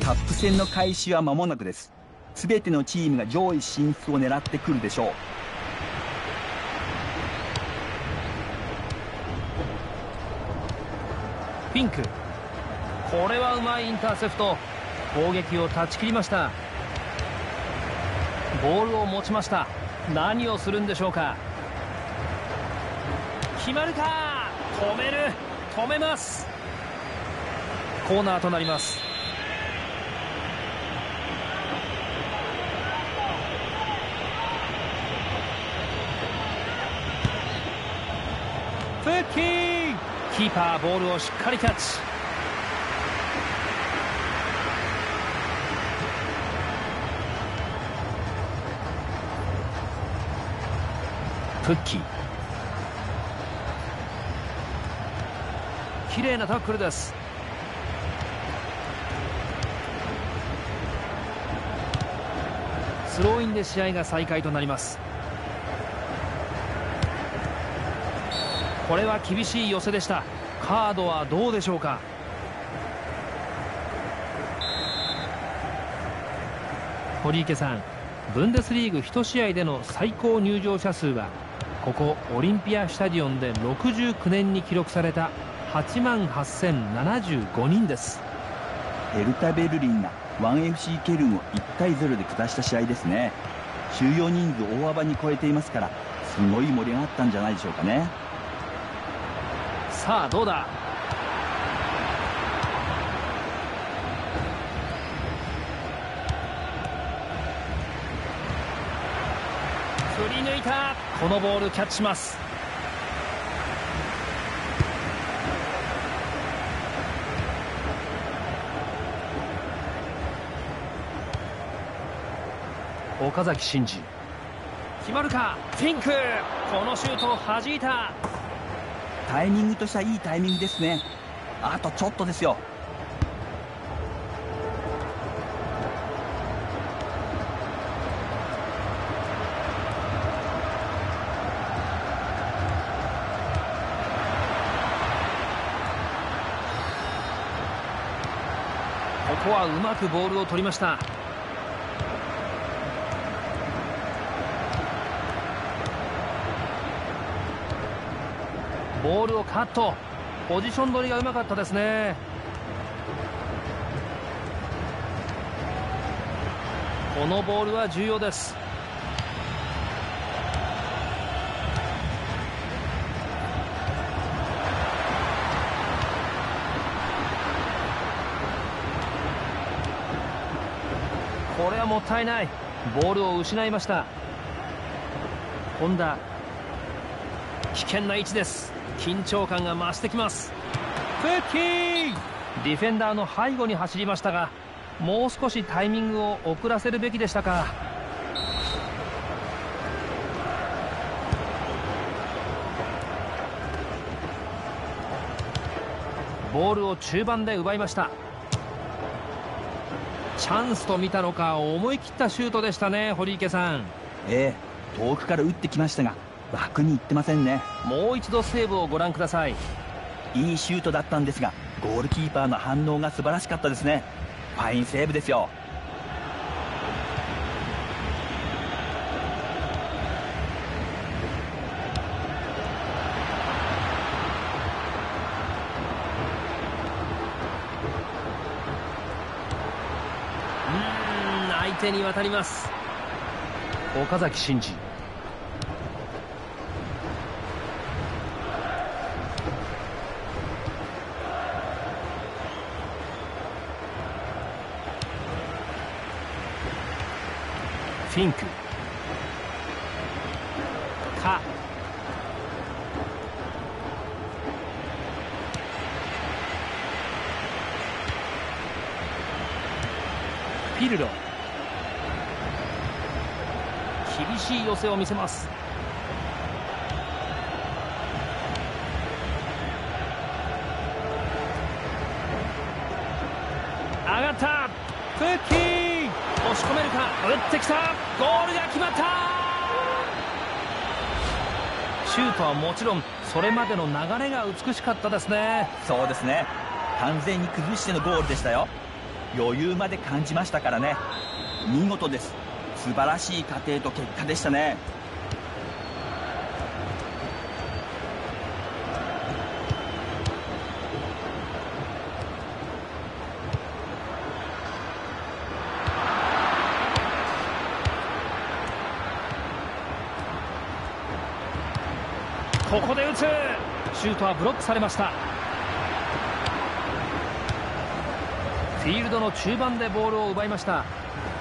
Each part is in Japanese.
カップ戦の開始は間もなくです。全てのチームが上位進出を狙ってくるでしょう。 フィンク、これはうまいインターセプト。攻撃を断ち切りました。ボールを持ちました。何をするんでしょうか。決まるか。止めます。コーナーとなります。フッキー、キーパーボールをしっかりキャッチ。フッキー、綺麗なタックルです。スローインで試合が再開となります。これは厳しい寄せでした。カードはどうでしょうか。堀池さん、ブンデスリーグ1試合での最高入場者数はここオリンピアスタジオンで69年に記録された8万8075人です。 ヘルタ・ベルリンが 1FC ケルンを1対0で下した試合ですね。収容人数大幅に超えていますから、すごい盛り上がったんじゃないでしょうかね。 さあどうだ。振り抜いた。このボールキャッチします。岡崎慎司、決まるか。フィンク、このシュートを弾いた。 タイミングとしてはいいタイミングですね。あとちょっとですよ。 ここはうまくボールを取りました。ボールをカット。ポジション取りがうまかったですね。このボールは重要です。これはもったいない。ボールを失いました。本田、危険な位置です。緊張感が増してきます。フッキー、ディフェンダーの背後に走りましたが、もう少しタイミングを遅らせるべきでしたか。ボールを中盤で奪いました。チャンスと見たのか、思い切ったシュートでしたね、堀池さん。 遠くから打ってきましたが枠に行ってませんね。 もう一度セーブをご覧ください。 いいシュートだったんですが、ゴールキーパーの反応が素晴らしかったですね。ファインセーブですよ。 相手に渡ります。岡崎慎司、フィンク、カ、ピルロ、厳しい寄せを見せます。上がった。フッキー、押し込めるか。打ってきた。ゴールが決まった。シュートはもちろん、それまでの流れが美しかったですね。 そうですね、完全に崩してのゴールでしたよ。 余裕まで感じましたからね。見事です。素晴らしい過程と結果でしたね。 ここで打つ。シュートはブロックされました。フィールドの中盤でボールを奪いました。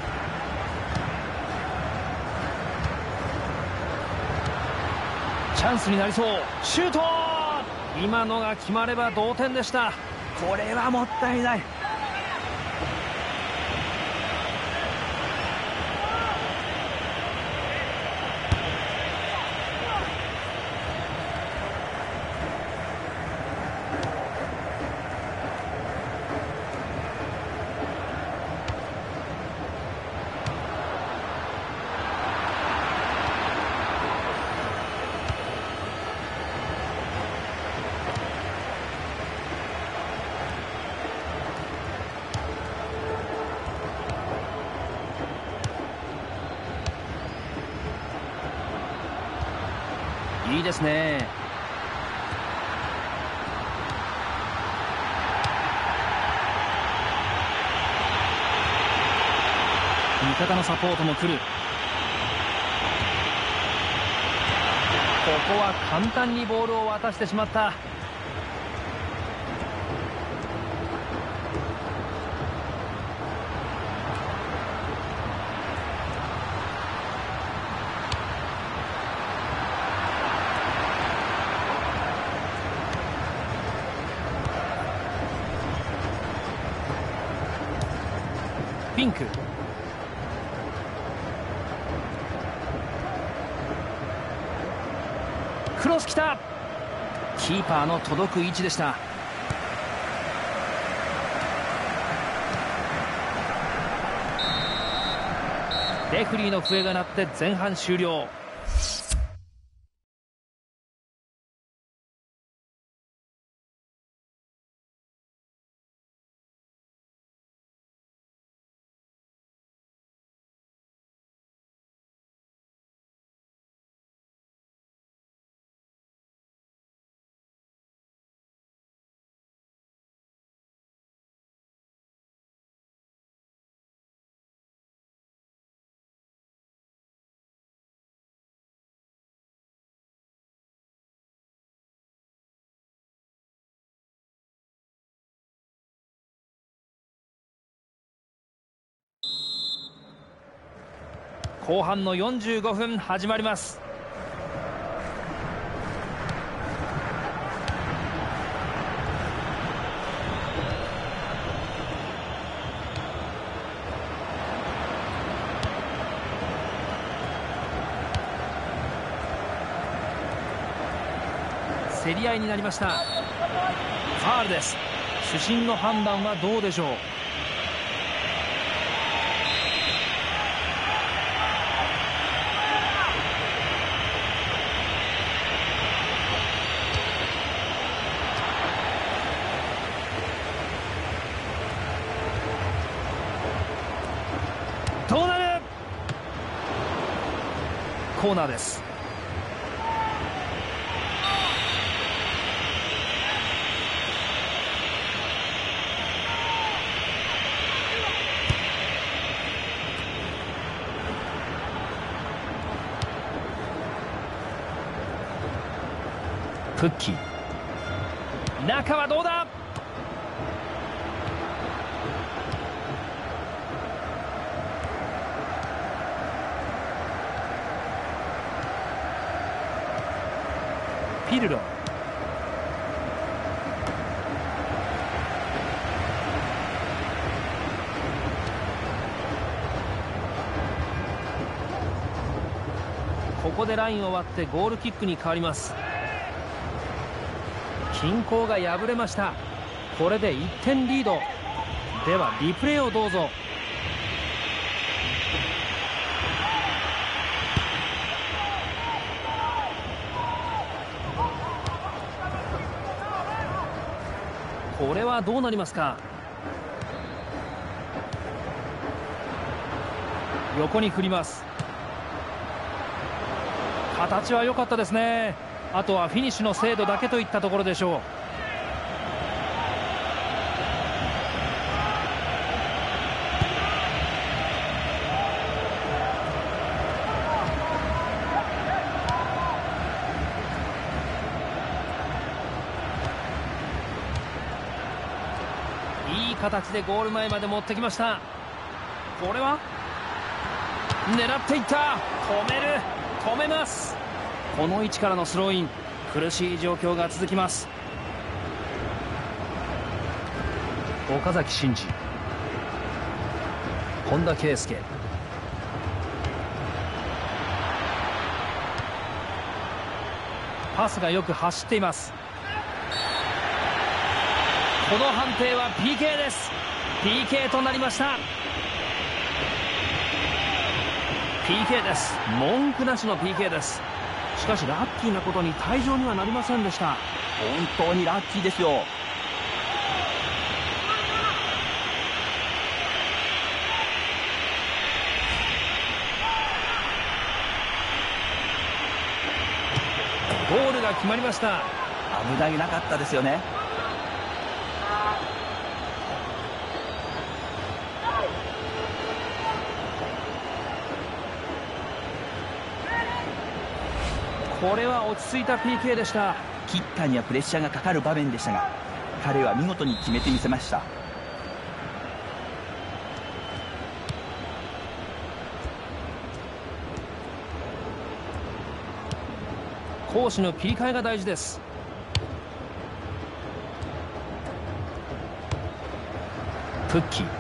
チャンスになりそう。シュート、今のが決まれば同点でした。 これはもったいない。 いいですね。味方のサポートも来る。ここは簡単にボールを渡してしまった。ピンク、クロス来た。キーパーの届く位置でした。レフリーの笛が鳴って前半終了。後半の45分始まります。競り合いになりました。ファウルです。主審の判断はどうでしょう。どうなる。コーナーです。プッキー、中はどうだ。ピルロ、ここでラインを割ってゴールキックに変わります。均衡が破れました。これで1点リード。ではリプレイをどうぞ。これはどうなりますか。 横に振ります。形は良かったですね。あとはフィニッシュの精度だけといったところでしょう。いい形でゴール前まで持ってきました。これは狙っていった。止めます。この位置からのスローイン。苦しい状況が続きます。岡崎慎司、本田圭佑、パスがよく走っています。この判定は PK です。 PK となりました。 PK です。文句なしの PK です。しかしラッキーなことに退場にはなりませんでした。 本当にラッキーですよ。 ゴールが決まりました。 危なげなかったですよね。 これは落ち着いた PK でした。 キッカーにはプレッシャーがかかる場面でしたが、彼は見事に決めてみせました。 攻守の切り替えが大事です。プッキー、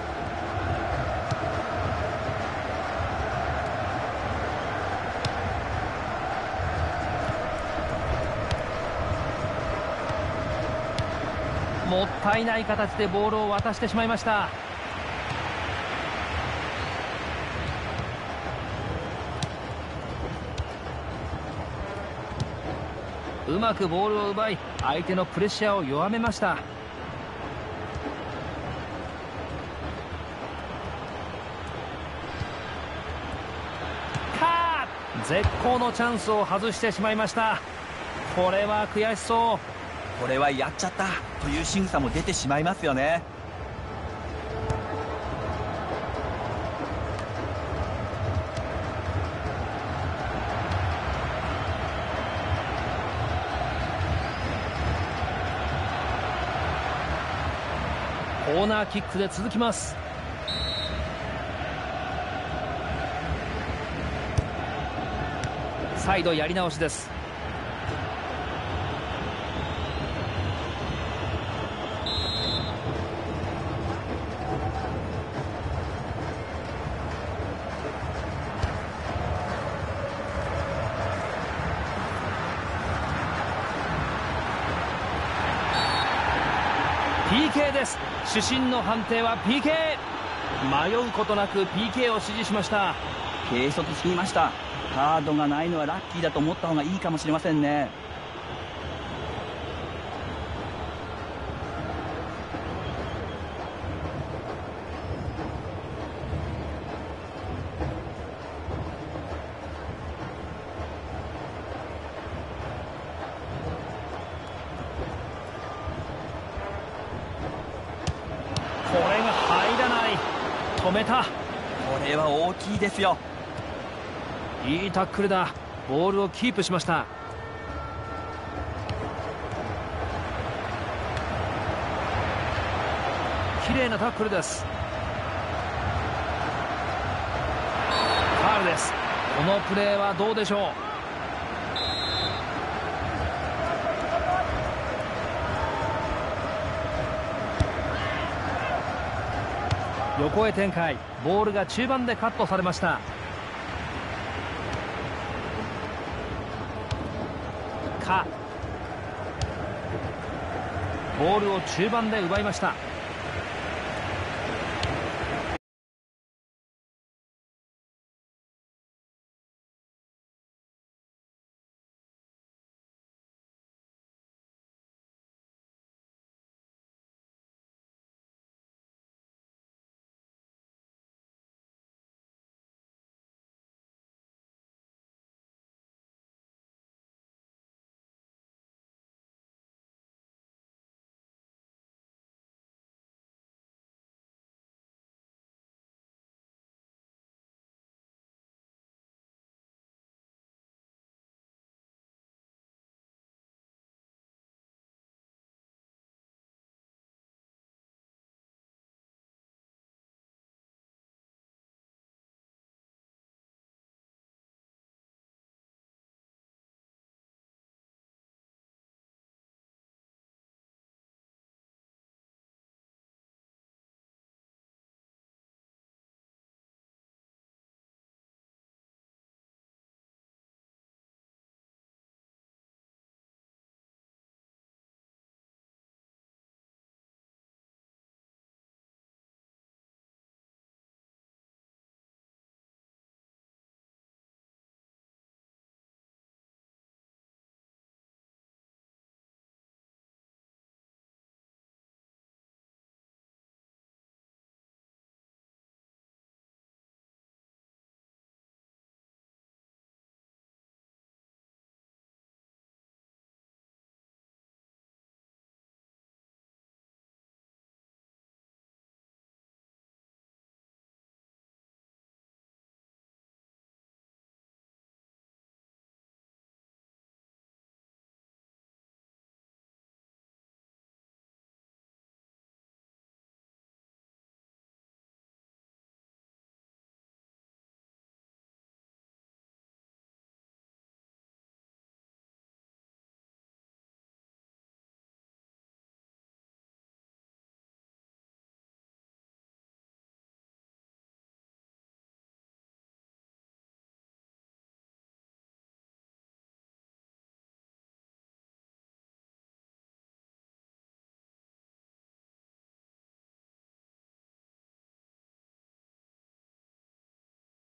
もったいない形でボールを渡してしまいました。うまくボールを奪い、相手のプレッシャーを弱めました。絶好のチャンスを外してしまいました。これは悔しそう。 これはやっちゃったという仕草も出てしまいますよね。 コーナーキックで続きます。再度やり直しです。PK です。主審の判定は PK。 迷うことなく PK を指示しました。 軽率すぎました。カードがないのはラッキーだと思った方がいいかもしれませんね。 これが入らない。止めた。 これは大きいですよ。 いいタックルだ。ボールをキープしました。綺麗なタックルです。ファウルです。このプレーはどうでしょう。横へ展開。ボールが中盤でカットされました。ボールを中盤で奪いました。